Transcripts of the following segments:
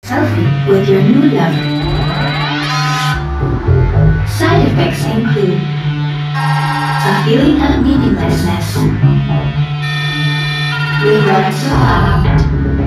Selfie with your new lover. Side effects include a feeling of meaninglessness, regrets aloud.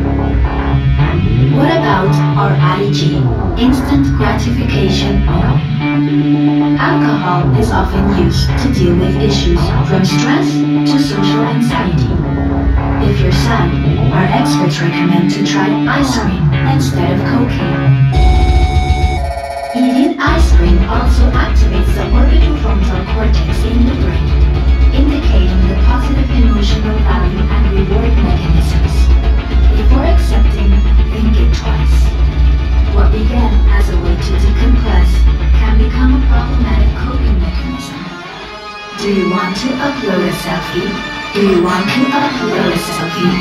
What about our IG, instant gratification? Alcohol is often used to deal with issues from stress to social anxiety. If you're sad, our experts recommend to try ice cream instead of cocaine. Eating ice cream also activates the orbitofrontal cortex in the brain, indicating the positive emotional value and reward mechanisms. Before accepting, think it twice. What began as a way to decompress can become a problematic coping mechanism. Do you want to upload a selfie? Do you want to upload a selfie?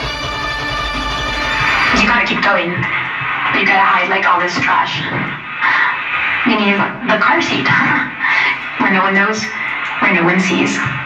You gotta keep going. You gotta hide like all this trash. You need the car seat. Where no one knows, where no one sees.